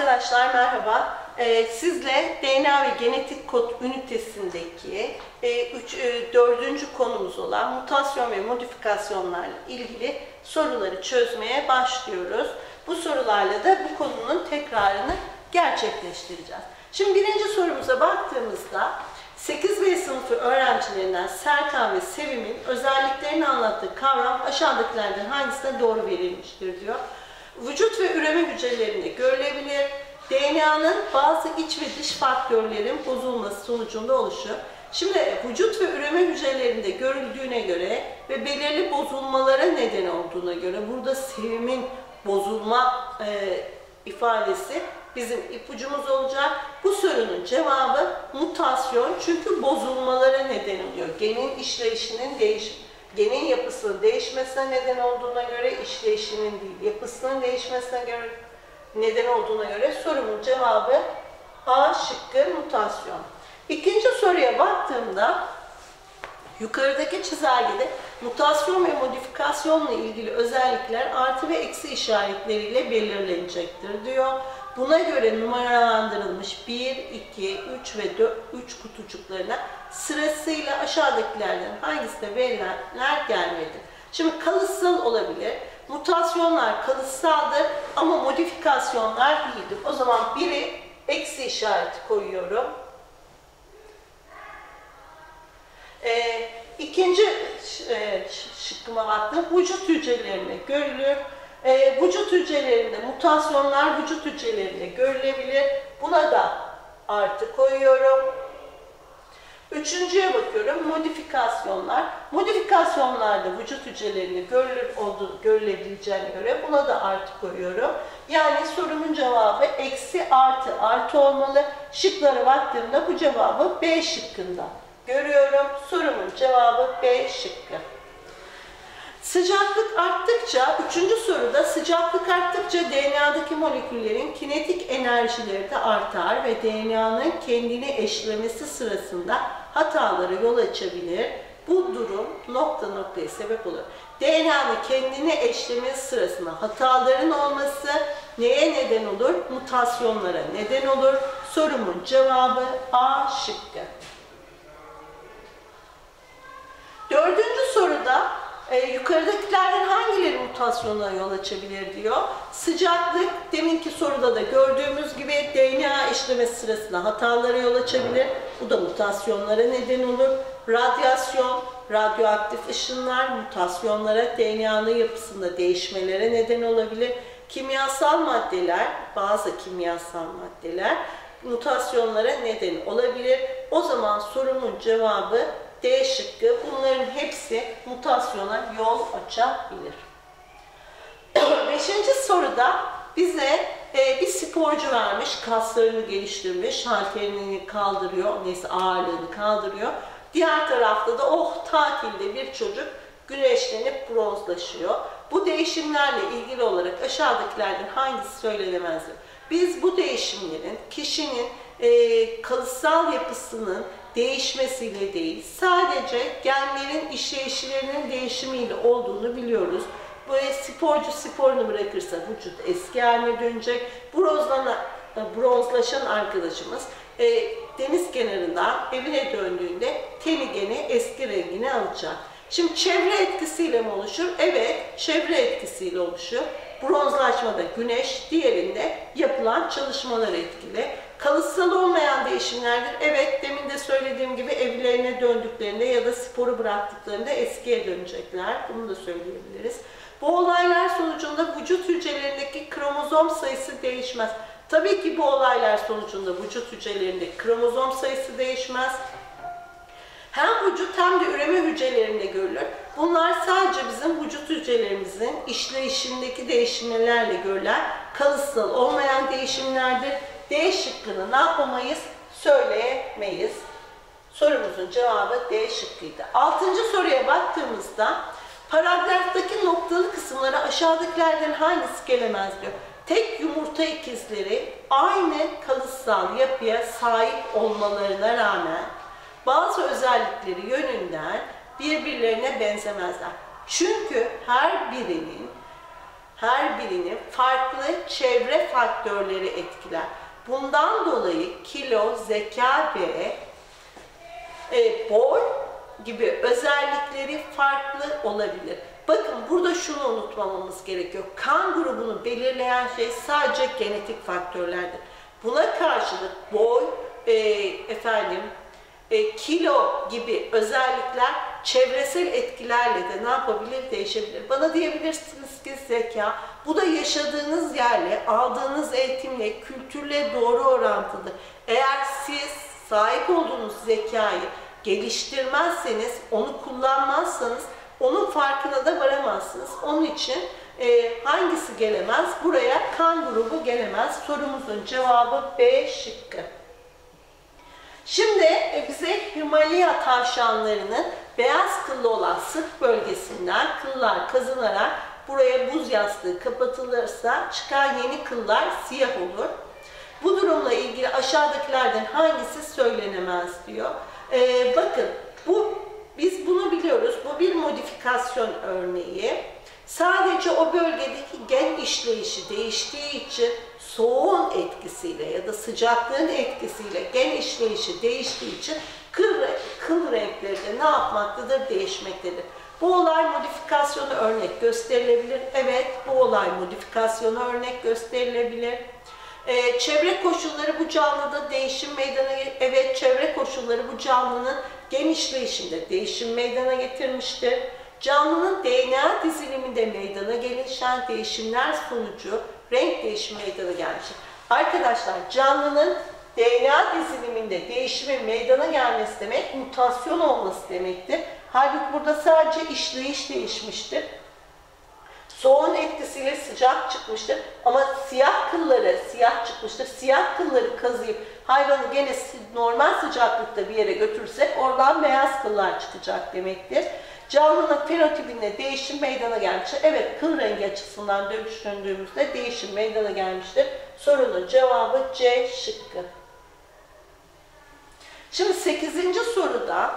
Arkadaşlar merhaba. Sizle DNA ve genetik kod ünitesindeki 4. konumuz olan mutasyon ve modifikasyonlarla ilgili soruları çözmeye başlıyoruz. Bu sorularla da bu konunun tekrarını gerçekleştireceğiz. Şimdi birinci sorumuza baktığımızda 8B sınıfı öğrencilerinden Serkan ve Sevim'in özelliklerini anlattığı kavram aşağıdakilerden hangisine doğru verilmiştir diyor. Vücut ve üreme hücrelerinde görülebilir. DNA'nın bazı iç ve dış faktörlerin bozulması sonucunda oluşuyor. Şimdi vücut ve üreme hücrelerinde görüldüğüne göre ve belirli bozulmalara neden olduğuna göre burada Sevim'in bozulma ifadesi bizim ipucumuz olacak. Bu sorunun cevabı mutasyon, çünkü bozulmalara neden oluyor. Genin işleyişinin genin yapısının değişmesine neden olduğuna göre, işleyişinin değil, yapısının değişmesine göre neden olduğuna göre sorumun cevabı A şıkkı mutasyon. İkinci soruya baktığımda yukarıdaki çizelgede mutasyon ve modifikasyonla ilgili özellikler artı ve eksi işaretleriyle belirlenecektir diyor. Buna göre numaralandırılmış 1, 2, 3 ve 3 kutucuklarına sırasıyla aşağıdakilerden hangisine verilenler gelmelidir? Şimdi kalıtsal olabilir. Mutasyonlar kalıtsaldır ama modifikasyonlar değildir. O zaman biri eksi işareti koyuyorum. İkinci şıkkıma baktım. Vücut hücrelerinde görülür. Vücut hücrelerinde mutasyonlar vücut hücrelerinde görülebilir. Buna da artı koyuyorum. Üçüncüye bakıyorum. Modifikasyonlar. Modifikasyonlarda vücut hücrelerinde görülebileceğine göre buna da artı koyuyorum. Yani sorumun cevabı eksi artı artı olmalı. Şıklara baktığımda bu cevabı B şıkkında görüyorum. Sorumun cevabı B şıkkı. Sıcaklık arttıkça, üçüncü soruda sıcaklık arttıkça DNA'daki moleküllerin kinetik enerjileri de artar ve DNA'nın kendini eşlemesi sırasında hatalara yol açabilir. Bu durum nokta noktaya sebep olur. DNA'nın kendini eşlemesi sırasında hataların olması neye neden olur? Mutasyonlara neden olur. Sorumun cevabı A şıkkı. Dördüncü soruda yukarıdakilerden hangileri mutasyona yol açabilir diyor. Sıcaklık, deminki soruda da gördüğümüz gibi DNA işlemesi sırasında hatalara yol açabilir. Bu da mutasyonlara neden olur. Radyasyon, radyoaktif ışınlar mutasyonlara, DNA'nın yapısında değişmelere neden olabilir. Kimyasal maddeler, bazı kimyasal maddeler mutasyonlara neden olabilir. O zaman sorumun cevabı D şıkkı. Bunların hepsi mutasyona yol açabilir. Beşinci soruda bize bir sporcu vermiş, kaslarını geliştirmiş, halterini kaldırıyor, neyse ağırlığını kaldırıyor. Diğer tarafta da tatilde bir çocuk güneşlenip bronzlaşıyor. Bu değişimlerle ilgili olarak aşağıdakilerden hangisi söylenemezdir? Biz bu değişimlerin kişinin kalıtsal yapısının değişmesiyle değil, sadece genlerin işleyişlerinin değişimiyle olduğunu biliyoruz. Böyle sporcu sporunu bırakırsa vücut eski haline dönecek. Bronzlaşan arkadaşımız deniz kenarından evine döndüğünde teni gene eski rengini alacak. Şimdi çevre etkisiyle mi oluşur? Evet, çevre etkisiyle oluşuyor. Bronzlaşmada güneş, diğerinde yapılan çalışmalar etkili. Kalıtsal olmayan değişimlerdir. Evet, demin de söylediğim gibi evlerine döndüklerinde ya da sporu bıraktıklarında eskiye dönecekler. Bunu da söyleyebiliriz. Bu olaylar sonucunda vücut hücrelerindeki kromozom sayısı değişmez. Tabii ki bu olaylar sonucunda vücut hücrelerindeki kromozom sayısı değişmez. Hem vücut hem de üreme hücrelerinde görülür. Bunlar sadece bizim vücut hücrelerimizin işleyişindeki değişimlerle görülen kalıtsal olmayan değişimlerdir. D şıkkını ne yapamayız? Söyleyemeyiz. Sorumuzun cevabı D şıkkıydı. Altıncı soruya baktığımızda paragraftaki noktalı kısımlara aşağıdakilerden hangisi gelemez diyor. Tek yumurta ikizleri aynı kalıtsal yapıya sahip olmalarına rağmen bazı özellikleri yönünden birbirlerine benzemezler. Çünkü her birinin her birini farklı çevre faktörleri etkiler. Bundan dolayı kilo, zeka ve boy gibi özellikleri farklı olabilir. Bakın burada şunu unutmamamız gerekiyor. Kan grubunu belirleyen şey sadece genetik faktörlerdir. Buna karşılık boy, kilo gibi özellikler çevresel etkilerle de ne yapabilir? Değişebilir. Bana diyebilirsiniz ki zeka, bu da yaşadığınız yerle, aldığınız eğitimle, kültürle doğru orantılı. Eğer siz sahip olduğunuz zekayı geliştirmezseniz, onu kullanmazsanız onun farkına da varamazsınız. Onun için hangisi gelemez? Buraya kan grubu gelemez. Sorumuzun cevabı B şıkkı. Şimdi bize Himalaya tavşanlarının beyaz kıllı olan sırt bölgesinden kıllar kazınarak buraya buz yastığı kapatılırsa çıkan yeni kıllar siyah olur. Bu durumla ilgili aşağıdakilerden hangisi söylenemez diyor. Bakın biz bunu biliyoruz. Bu bir modifikasyon örneği. Sadece o bölgedeki gen işleyişi değiştiği için soğuğun etkisiyle ya da sıcaklığın etkisiyle gen işleyişi değiştiği için kıl renkleri de ne yapmaktadır? Değişmektedir. Bu olay modifikasyonu örnek gösterilebilir. Evet, bu olay modifikasyonu örnek gösterilebilir. Çevre koşulları bu canlıda değişim meydana getirmiştir. Evet, çevre koşulları bu canlının gen işleyişinde değişim meydana getirmiştir. Canlının DNA diziliminde meydana gelişen değişimler sonucu renk değişimi meydana gelmiştir. Arkadaşlar, canlının DNA diziliminde değişimin meydana gelmesi demek mutasyon olması demektir. Halbuki burada sadece işleyiş değişmiştir. Soğuğun etkisiyle sıcak çıkmıştır ama siyah kılları siyah çıkmıştır. Siyah kılları kazıyıp hayvanı gene normal sıcaklıkta bir yere götürürsek oradan beyaz kıllar çıkacak demektir. Canlının fenotipinde değişim meydana gelmiştir. Evet, kıl rengi açısından düşündüğümüzde değişim meydana gelmiştir. Sorunun cevabı C şıkkı. Şimdi 8. soruda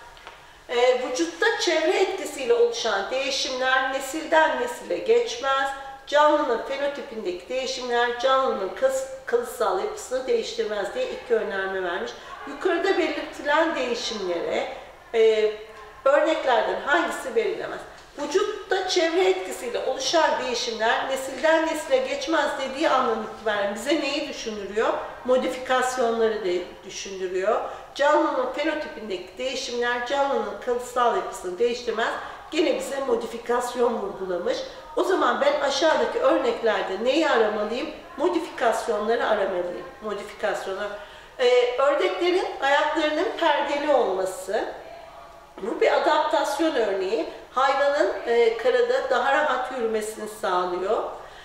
vücutta çevre etkisiyle oluşan değişimler nesilden nesile geçmez. Canlının fenotipindeki değişimler canlının kalıtsal yapısını değiştirmez diye iki önerme vermiş. Yukarıda belirtilen değişimlere örneklerden hangisi verilemez? Vücutta çevre etkisiyle oluşan değişimler nesilden nesile geçmez dediği andan itibaren bize neyi düşündürüyor? Modifikasyonları düşündürüyor. Canlının fenotipindeki değişimler canlının kalıtsal yapısını değiştirmez. Gene bize modifikasyon vurgulamış. O zaman ben aşağıdaki örneklerde neyi aramalıyım? Modifikasyonları aramalıyım. Modifikasyonu. Ördeklerin ayaklarının perdeli olması. Bu bir adaptasyon örneği. Hayvanın karada daha rahat yürümesini sağlıyor.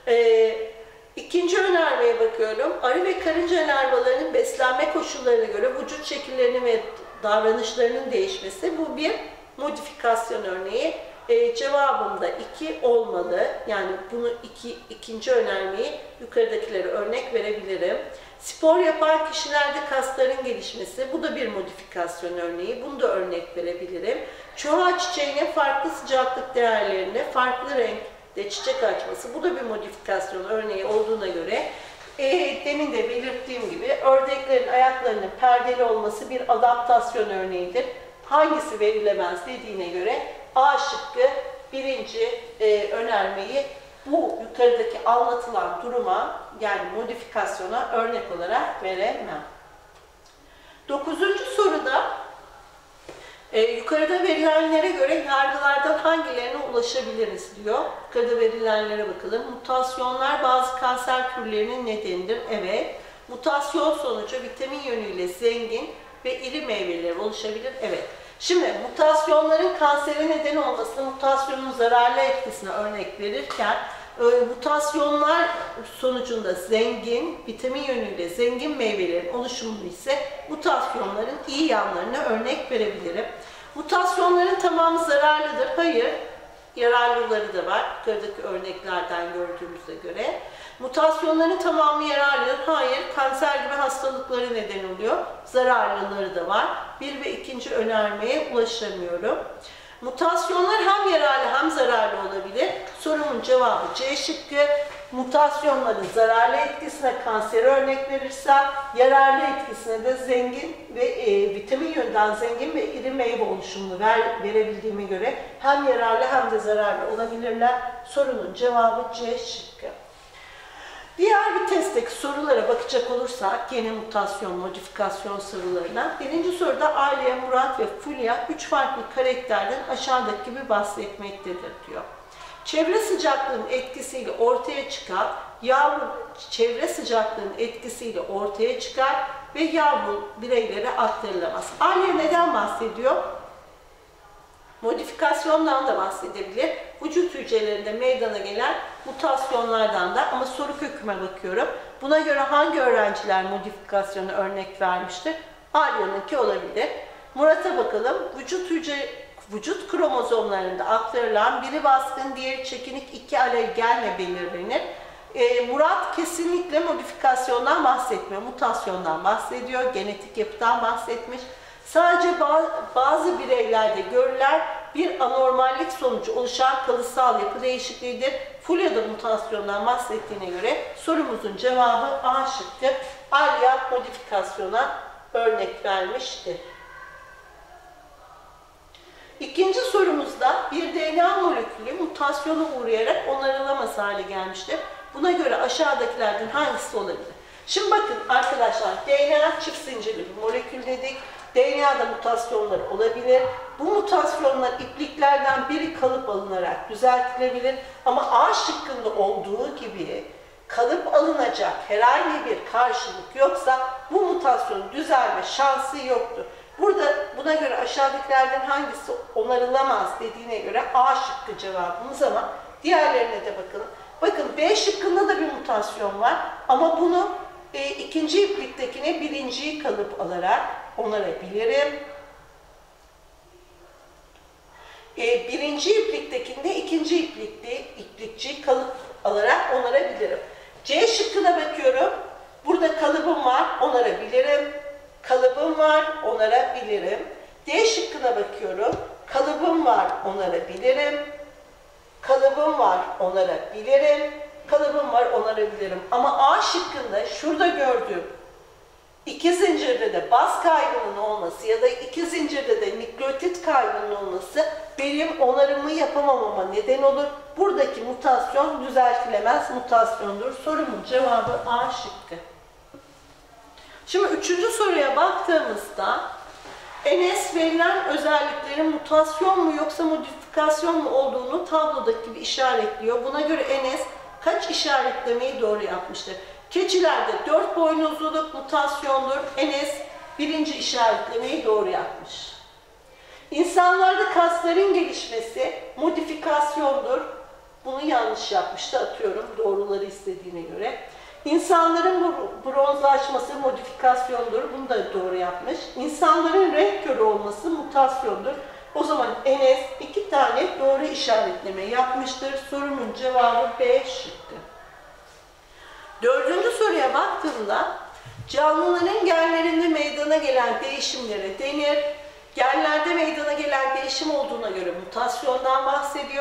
İkinci önermeye bakıyorum. Arı ve karınca larvalarının beslenme koşullarına göre vücut şekillerinin ve davranışlarının değişmesi. Bu bir modifikasyon örneği. Cevabım da 2 olmalı. Yani bunu ikinci önermeyi yukarıdakilere örnek verebilirim. Spor yapan kişilerde kasların gelişmesi. Bu da bir modifikasyon örneği. Bunu da örnek verebilirim. Çoğal çiçeğinin farklı sıcaklık değerlerine farklı renkte çiçek açması. Bu da bir modifikasyon örneği olduğuna göre demin de belirttiğim gibi ördeklerin ayaklarının perdeli olması bir adaptasyon örneğidir. Hangisi verilemez dediğine göre A şıkkı birinci önermeyi bu yukarıdaki anlatılan duruma yani modifikasyona örnek olarak veremem. 9. soruda yukarıda verilenlere göre yargılardan hangilerine ulaşabiliriz diyor. Yukarıda verilenlere bakalım. Mutasyonlar bazı kanser türlerinin nedenidir. Evet. Mutasyon sonucu vitamin yönüyle zengin ve iri meyveler oluşabilir. Evet. Şimdi mutasyonların kansere neden olmasına, mutasyonun zararlı etkisine örnek verirken mutasyonlar sonucunda zengin, vitamin yönüyle zengin meyvelerin oluşumu ise mutasyonların iyi yanlarına örnek verebilirim. Mutasyonların tamamı zararlıdır. Hayır, yararlıları da var. Yukarıdaki örneklerden gördüğümüze göre. Mutasyonların tamamı yararlıdır. Hayır, kanser gibi hastalıkları neden oluyor. Zararlıları da var. 1 ve 2. önermeye ulaşamıyorum. Mutasyonlar hem yararlı hem zararlı olabilir. Sorumun cevabı C şıkkı. Mutasyonların zararlı etkisine kanser örnek verirsem, yararlı etkisine de zengin ve vitamin yönden zengin ve iri meyve oluşumunu verebildiğime göre hem yararlı hem de zararlı olabilirler. Sorunun cevabı C şıkkı. Diğer bir testteki sorulara bakacak olursak, yeni mutasyon, modifikasyon sorularına. Birinci soruda Aliye, Murat ve Fulya 3 farklı karakterden aşağıdaki gibi bahsetmektedir diyor. Çevre sıcaklığının etkisiyle ortaya çıkar, çevre sıcaklığının etkisiyle ortaya çıkar ve yavru bireylere aktarılamaz. Aliye neden bahsediyor? Modifikasyondan da bahsedebilir. Vücut hücrelerinde meydana gelen mutasyonlardan da, ama soru köküme bakıyorum. Buna göre hangi öğrenciler modifikasyona örnek vermiştir? Aliye'ninki olabilir. Murat'a bakalım. Vücut kromozomlarında aktarılan biri baskın, diğeri çekinik iki alel genle belirlenir. Murat kesinlikle modifikasyondan bahsetmiyor, mutasyondan bahsediyor, genetik yapıdan bahsetmiş. Sadece bazı bireylerde görülen bir anormallik sonucu oluşan kalıtsal yapı değişikliğidir. Fulya'da mutasyondan bahsettiğine göre sorumuzun cevabı A şıkkı. Aliye modifikasyona örnek vermiştir. İkinci sorumuzda bir DNA molekülü mutasyona uğrayarak onarılamaz hale gelmiştir. Buna göre aşağıdakilerden hangisi olabilir? Şimdi bakın arkadaşlar, DNA çift zincirli bir molekül dedik. DNA'da mutasyonlar olabilir. Bu mutasyonlar ipliklerden biri kalıp alınarak düzeltilebilir. Ama A şıkkında olduğu gibi kalıp alınacak herhangi bir karşılık yoksa bu mutasyonun düzelme şansı yoktur. Buna göre aşağıdakilerden hangisi onarılamaz dediğine göre A şıkkı cevabımız, ama diğerlerine de bakalım. Bakın B şıkkında da bir mutasyon var ama bunu ikinci ipliktekine birinciyi kalıp alarak onarabilirim. Birinci ipliktekinde ikinci iplikçi kalıp alarak onarabilirim. C şıkkına bakıyorum. Burada kalıbım var, onarabilirim. Kalıbım var, onarabilirim. D şıkkına bakıyorum. Kalıbım var, onarabilirim. Kalıbım var, onarabilirim. Kalıbım var, onarabilirim. Ama A şıkkında şurada gördüğüm iki zincirde de baz kaybının olması ya da iki zincirde de nükleotit kaybının olması benim onarımı yapamamama neden olur. Buradaki mutasyon düzeltilemez mutasyondur. Sorumun cevabı A şıkkı. Şimdi üçüncü soruya baktığımızda Enes verilen özelliklerin mutasyon mu yoksa modifikasyon mu olduğunu tablodaki gibi işaretliyor. Buna göre Enes kaç işaretlemeyi doğru yapmıştır? Keçilerde 4 boynuzluluk mutasyondur. Enes birinci işaretlemeyi doğru yapmış. İnsanlarda kasların gelişmesi modifikasyondur. Bunu yanlış yapmıştı, atıyorum doğruları istediğine göre. İnsanların bronzlaşması modifikasyondur. Bunu da doğru yapmış. İnsanların renk körü olması mutasyondur. O zaman Enes 2 tane doğru işaretleme yapmıştır. Sorumun cevabı B şıkkı. Dördüncü soruya baktığımda canlıların genlerinde meydana gelen değişimlere denir. Genlerde meydana gelen değişim olduğuna göre mutasyondan bahsediyor.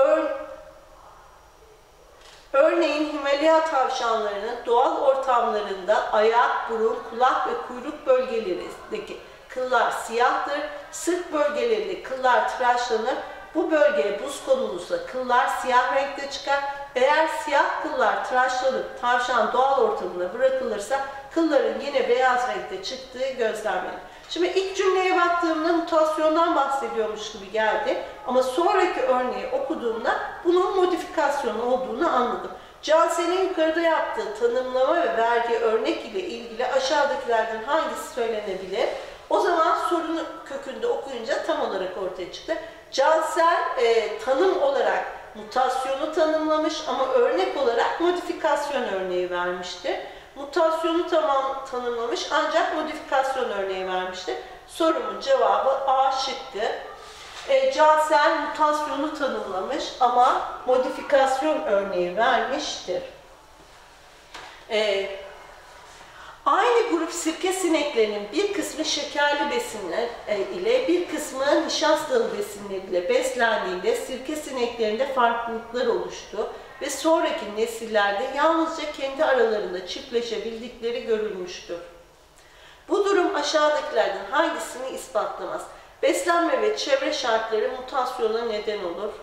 Örneğin Himalaya tavşanlarının doğal ortamlarında ayak, burun, kulak ve kuyruk bölgelerindeki kıllar siyahtır. Sırt bölgelerinde kıllar tıraşlanır. Bu bölgeye buz konulursa kıllar siyah renkte çıkar. Eğer siyah kıllar tıraşlanıp tavşan doğal ortamına bırakılırsa kılların yine beyaz renkte çıktığı gözlemlenir. Şimdi ilk cümleye baktığımda mutasyondan bahsediyormuş gibi geldi. Ama sonraki örneği okuduğumda bunun modifikasyonu olduğunu anladım. Cansel'in yukarıda yaptığı tanımlama ve verdiği örnek ile ilgili aşağıdakilerden hangisi söylenebilir? O zaman sorunun kökünde okuyunca tam olarak ortaya çıktı. Cansel tanım olarak mutasyonu tanımlamış ama örnek olarak modifikasyon örneği vermiştir. Mutasyonu tanımlamış ancak modifikasyon örneği vermiştir. Sorumun cevabı A şıkkı. Cansel mutasyonu tanımlamış ama modifikasyon örneği vermiştir. Aynı grup sirke sineklerinin bir kısmı şekerli besinler ile bir kısmı nişastalı besinler ile beslendiğinde sirke sineklerinde farklılıklar oluştu ve sonraki nesillerde yalnızca kendi aralarında çiftleşebildikleri görülmüştür. Bu durum aşağıdakilerden hangisini ispatlamaz? Beslenme ve çevre şartları mutasyona neden olur.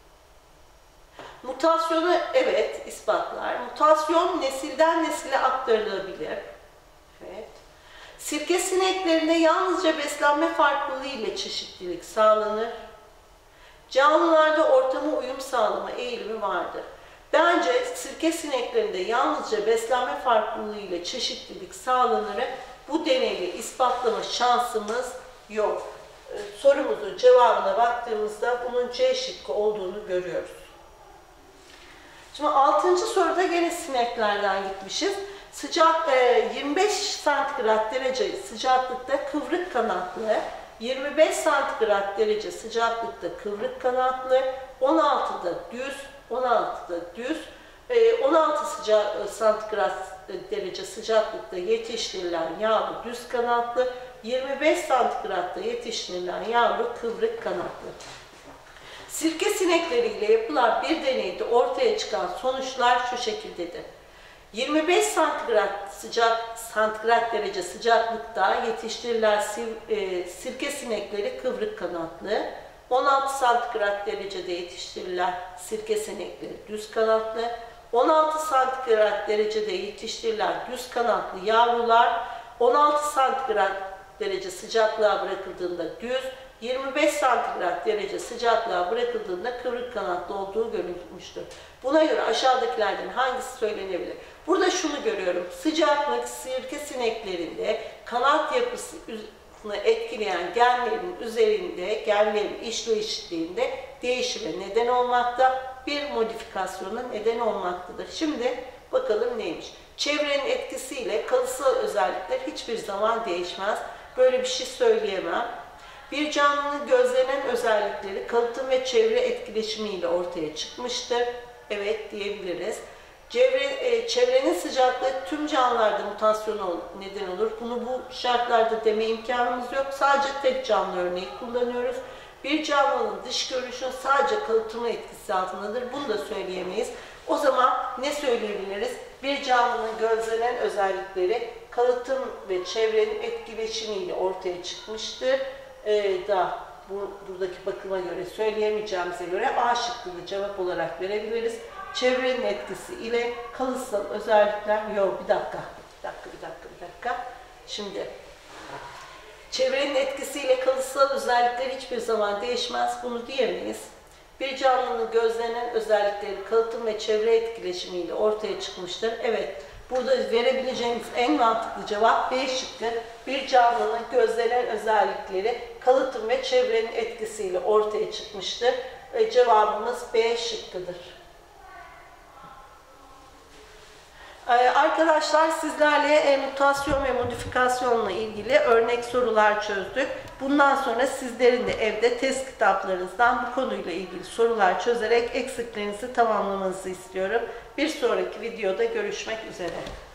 Mutasyonu evet ispatlar. Mutasyon nesilden nesile aktarılabilir. Evet. Sirke sineklerinde yalnızca beslenme farklılığı ile çeşitlilik sağlanır. Canlılarda ortama uyum sağlama eğilimi vardır. Bence sirke sineklerinde yalnızca beslenme farklılığı ile çeşitlilik sağlanır. Bu deneyle ispatlama şansımız yok. Sorumuzun cevabına baktığımızda bunun C şıkkı olduğunu görüyoruz. Şimdi 6. soruda gene sineklerden gitmişiz. Sıcak 25 santigrat derece sıcaklıkta kıvrık kanatlı, 25 santigrat derece sıcaklıkta kıvrık kanatlı, 16'da düz, 16 santigrat derece sıcaklıkta yetiştirilen yavru düz kanatlı, 25 santigratta yetiştirilen yavru kıvrık kanatlı. Sirke sinekleriyle yapılan bir deneyde ortaya çıkan sonuçlar şu şekildedir. 25 santigrat derece sıcaklıkta yetiştirilen sirke sinekleri kıvrık kanatlı, 16 santigrat derecede yetiştirilen sirke sinekleri düz kanatlı, 16 santigrat derecede yetiştirilen düz kanatlı yavrular 16 santigrat derece sıcaklığa bırakıldığında düz, 25 santigrat derece sıcaklığa bırakıldığında kıvrık kanatlı olduğu görülmüştür. Buna göre aşağıdakilerden hangisi söylenebilir? Burada şunu görüyorum. Sıcaklık sirke sineklerinde kanat yapısını etkileyen genlerin üzerinde, genlerin işleyişliğinde değişime neden olmakta, bir modifikasyona neden olmaktadır. Şimdi bakalım neymiş? Çevrenin etkisiyle kalıtsal özellikler hiçbir zaman değişmez. Böyle bir şey söyleyemem. Bir canlının gözlenen özellikleri kalıtım ve çevre etkileşimiyle ortaya çıkmıştır. Evet diyebiliriz. Çevrenin sıcaklığı tüm canlılarda mutasyona neden olur. Bunu bu şartlarda deme imkanımız yok. Sadece tek canlı örneği kullanıyoruz. Bir canlının dış görünüşün sadece kalıtımı etkisi altındadır. Bunu da söyleyemeyiz. O zaman ne söyleyebiliriz? Bir canlının gözlenen özellikleri kalıtım ve çevrenin etkileşimiyle ortaya çıkmıştır. Buradaki bakıma göre söyleyemeyeceğimize göre A şıkkını cevap olarak verebiliriz. Çevrenin etkisi ile kalıtsal özellikler yok. Bir dakika. Şimdi çevrenin etkisiyle kalıtsal özellikler hiçbir zaman değişmez. Bunu diyemeyiz. Bir canlının gözlenen özellikleri kalıtım ve çevre etkileşimiyle ortaya çıkmıştır. Evet. Burada verebileceğimiz en mantıklı cevap B şıkkı. Bir canlının gözlenen özellikleri kalıtım ve çevrenin etkisiyle ortaya çıkmıştır. Cevabımız B şıkkıdır. Arkadaşlar sizlerle mutasyon ve modifikasyonla ilgili örnek sorular çözdük. Bundan sonra sizlerin de evde test kitaplarınızdan bu konuyla ilgili sorular çözerek eksiklerinizi tamamlamanızı istiyorum. Bir sonraki videoda görüşmek üzere.